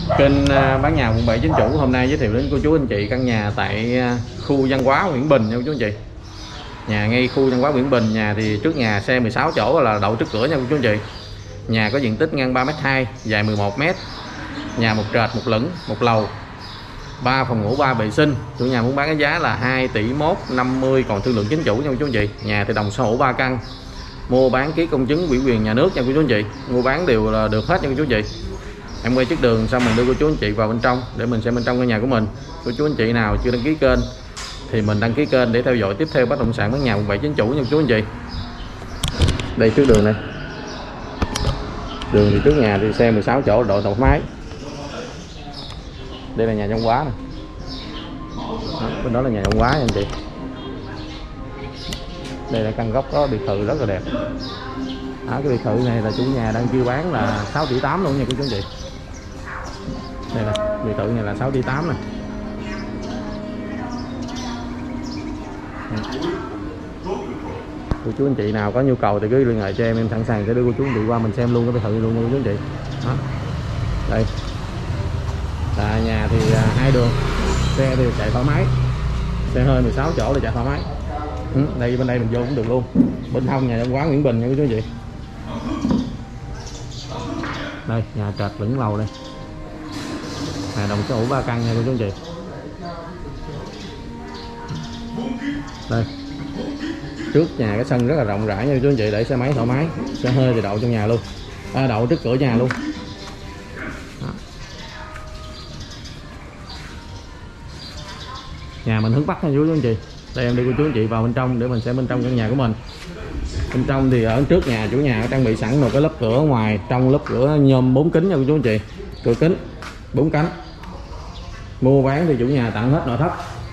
Kênh bán nhà quận 7 chính chủ hôm nay giới thiệu đến cô chú anh chị căn nhà tại khu văn hóa Nguyễn Bình nha cô chú anh chị. Nhà ngay khu văn hóa Nguyễn Bình, nhà thì trước nhà xe 16 chỗ là đậu trước cửa nha cô chú anh chị. Nhà có diện tích ngang 3m2, dài 11m. Nhà một trệt, một lửng, một lầu, 3 phòng ngủ, 3 vệ sinh. Chủ nhà muốn bán cái giá là 2 tỷ 150, còn thương lượng chính chủ nha cô chú anh chị. Nhà thì đồng sở hữu 3 căn. Mua bán ký công chứng ủy quyền nhà nước nha cô chú anh chị. Mua bán đều là được hết nha cô chú anh chị. Em quay trước đường xong mình đưa cô chú anh chị vào bên trong để mình xem bên trong căn nhà của mình. Cô chú anh chị nào chưa đăng ký kênh thì mình đăng ký kênh để theo dõi tiếp theo bất động sản bán nhà quận 7 chính chủ nha cô chú anh chị. Đây trước đường này. Đường thì trước nhà thì xe 16 chỗ độ thoải mái. Đây là nhà văn hóa nè. Bên đó là nhà văn hóa nha anh chị. Đây là căn góc có biệt thự rất là đẹp. Cái biệt thự này là chủ nhà đang kêu bán là 6 tỷ 8 luôn nha cô chú anh chị. Đây nè, biệt thự này là 6 tỷ 8 nè. Cô chú anh chị nào có nhu cầu thì cứ liên hệ cho em sẵn sàng sẽ đưa cô chú anh chị qua mình xem luôn cái biệt thự luôn nha cô chú anh chị. Đó. Đây. Là nhà thì hai đường, xe thì chạy thoải mái. Xe hơi 16 chỗ thì chạy thoải mái. Đây bên đây mình vô cũng được luôn. Bên hông nhà văn hóa Nguyễn Bình nha cô chú anh chị. Đây nhà trệt lửng lầu đây. Nhà đồng sở hữu 3 căn nha cô chú anh chị. Đây. Trước nhà cái sân rất là rộng rãi nha cô chú anh chị, để xe máy thoải mái. Xe hơi thì đậu trong nhà luôn. Đậu trước cửa nhà luôn. Đó. Nhà mình hướng Bắc nha cô chú anh chị. Đây em đưa cô chú anh chị vào bên trong để mình xem bên trong căn nhà của mình. Bên trong thì ở trước nhà chủ nhà trang bị sẵn một cái lớp cửa ngoài, trong lớp cửa nhôm 4 kính nha cô chú anh chị. Cửa kính 4 cánh. Mua bán thì chủ nhà tặng hết nội thất.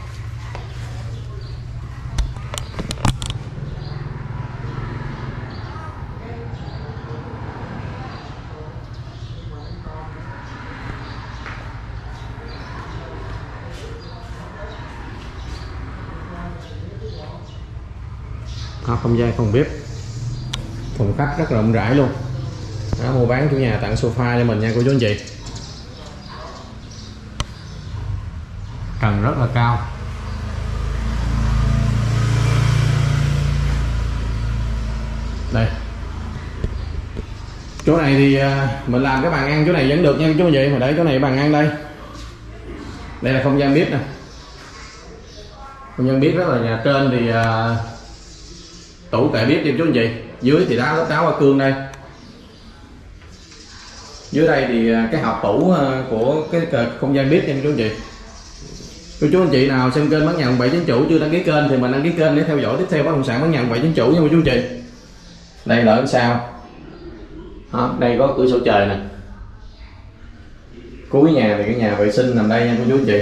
Không gian phòng bếp, phòng khách rất rộng rãi luôn. Đó, mua bán chủ nhà tặng sofa cho mình nha cô chú anh chị. Trần rất là cao. Đây. Chỗ này thì mình làm cái bàn ăn chỗ này vẫn được nha cô chú anh chị, mà để chỗ này bàn ăn đây. Đây là không gian bếp nè. Không gian bếp rất là, nhà trên thì tủ kệ bếp cho chú anh chị, dưới thì lớp đá hoa cương đây. Dưới đây thì cái hộp tủ của cái không gian bếp nha chú anh chị. Cô chú anh chị nào xem kênh bán nhà quận 7 chính chủ chưa đăng ký kênh thì mình đăng ký kênh để theo dõi tiếp theo bất động sản bán nhà quận 7 chính chủ nha cô chú anh chị. Đây là ở sau. Đó, đây có cửa sổ trời nè. Cuối nhà thì cái nhà vệ sinh nằm đây nha cô chú anh chị.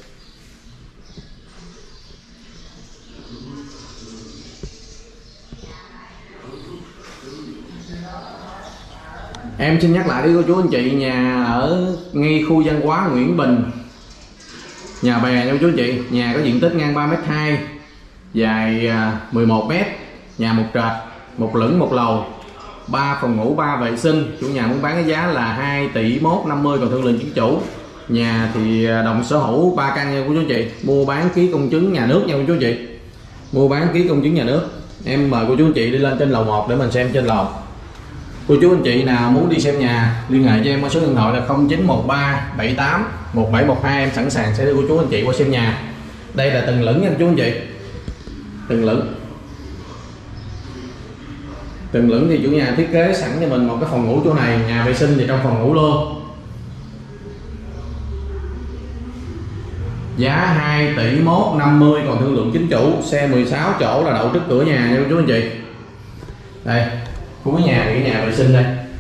Em xin nhắc lại đi cô chú anh chị, nhà ở ngay khu văn hóa Nguyễn Bình, nhà bè nha cô chú anh chị. Nhà có diện tích ngang 3m2, dài 11m. Nhà một trệt, một lửng, một lầu, 3 phòng ngủ, 3 vệ sinh. Chủ nhà muốn bán cái giá là 2 tỷ 150, còn thương lượng chính chủ. Nhà thì đồng sở hữu 3 căn nha cô chú anh chị. Mua bán ký công chứng nhà nước nha cô chú anh chị. Mua bán ký công chứng nhà nước. Em mời cô chú anh chị đi lên trên lầu 1 để mình xem trên lầu. Cô chú anh chị nào muốn đi xem nhà liên hệ cho em qua số điện thoại là 0913 78 1712, em sẵn sàng sẽ đưa cô chú anh chị qua xem nhà. Đây là tầng lửng nha cô chú anh chị. Tầng lửng. Tầng lửng thì chủ nhà thiết kế sẵn cho mình một cái phòng ngủ chỗ này, nhà vệ sinh thì trong phòng ngủ luôn. Giá 2 tỷ 150, còn thương lượng chính chủ. Xe 16 chỗ là đậu trước cửa nhà nha cô chú anh chị. Đây. Cuối nhà thì cái nhà vệ sinh đây.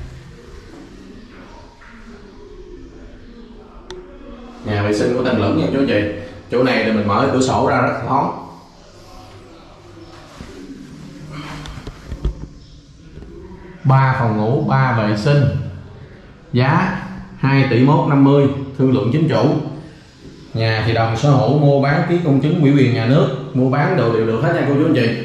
Nhà vệ sinh của tầng lửng nha chú anh chị. Chỗ này thì mình mở cửa sổ ra rất thoáng. Ba phòng ngủ, 3 vệ sinh. Giá 2 tỷ 150, thương lượng chính chủ. Nhà thì đồng sở hữu, mua bán ký công chứng ủy quyền nhà nước. Mua bán đồ đều được hết nha cô chú anh chị.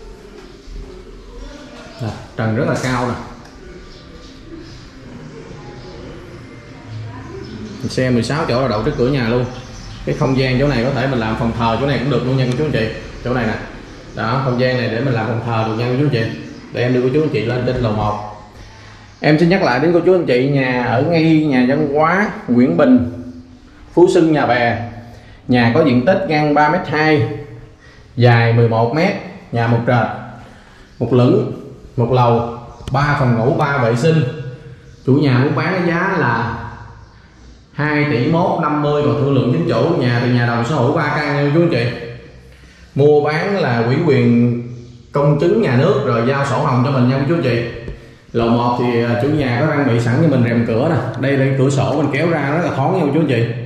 Trần rất là cao nè. Xe 16 chỗ là đậu trước cửa nhà luôn. Cái không gian chỗ này có thể mình làm phòng thờ chỗ này cũng được luôn nha cô chú anh chị. Chỗ này nè. Đó, không gian này để mình làm phòng thờ được nha cô chú anh chị. Để em đưa cô chú anh chị lên trên lầu 1. Em xin nhắc lại đến cô chú anh chị, nhà ở ngay nhà văn hóa Nguyễn Bình, Phú Xuân, Nhà Bè. Nhà có diện tích ngang 3m2, dài 11m, nhà một trệt, một lửng, một lầu, 3 phòng ngủ, 3 vệ sinh. Chủ nhà muốn bán cái giá là 2 tỷ 150, còn thương lượng chính chủ. Nhà thì nhà đồng sở hữu 3 căn nha chú anh chị. Mua bán là ủy quyền công chứng nhà nước rồi giao sổ hồng cho mình nha chú anh chị. Lầu 1 thì chủ nhà có trang bị sẵn cho mình rèm cửa nè. Đây là cửa sổ mình kéo ra rất là thoáng nha chú anh chị.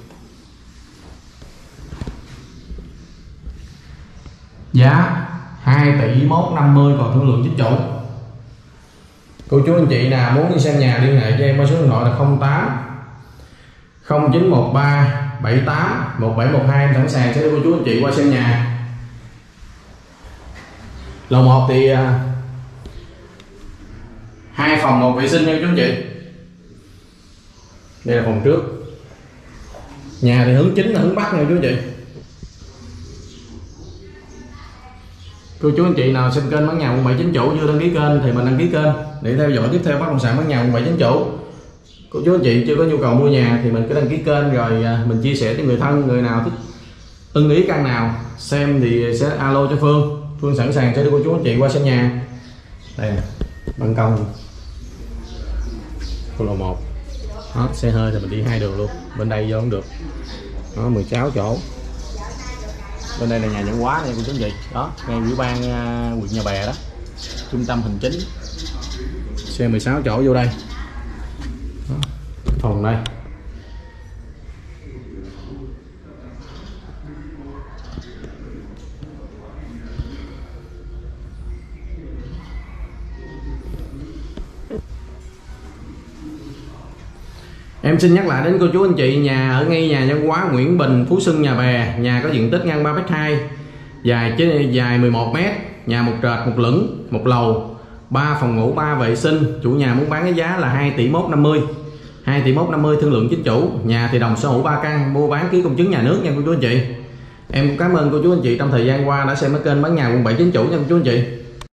Giá 2 tỷ 150, còn thương lượng chính chủ. Cô chú anh chị nào muốn đi xem nhà liên hệ cho em qua số điện thoại là 08 0913 78 1712. Em sẵn sàng sẽ đưa cô chú anh chị qua xem nhà. Lầu 1 thì 2 phòng 1 vệ sinh nha chú anh chị. Đây là phòng trước. Nhà thì hướng chính là hướng bắc nha chú anh chị. Cô chú anh chị nào xem kênh bán nhà quận 7 chính chủ chưa đăng ký kênh thì mình đăng ký kênh để theo dõi tiếp theo bất động sản bán nhà quận 7 chính chủ. Cô chú anh chị chưa có nhu cầu mua nhà thì mình cứ đăng ký kênh rồi mình chia sẻ cho người thân, người nào thích ưng ý căn nào xem thì sẽ alo cho Phương. Phương sẵn sàng sẽ đưa cô chú anh chị qua xem nhà. Đây nè, ban công của lầu 1. Đó, xe hơi thì mình đi 2 đường luôn, bên đây vô cũng được. Đó, 16 chỗ. Bên đây là nhà văn hóa này cô chú anh chị. Đó, ngay ủy ban huyện Nhà Bè đó, trung tâm hành chính. Xe 16 chỗ vô đây. Đó, phòng đây. Em xin nhắc lại đến cô chú anh chị, nhà ở ngay nhà văn hóa Nguyễn Bình, Phú Xuân, Nhà Bè. Nhà có diện tích ngang 3m2, dài 11m, nhà một trệt, một lửng, một lầu, 3 phòng ngủ, 3 vệ sinh. Chủ nhà muốn bán cái giá là 2 tỷ 150. 2 tỷ 150 thương lượng chính chủ. Nhà thì đồng sở hữu 3 căn, mua bán ký công chứng nhà nước nha cô chú anh chị. Em cũng cảm ơn cô chú anh chị trong thời gian qua đã xem cái kênh bán nhà quận 7 chính chủ nha cô chú anh chị.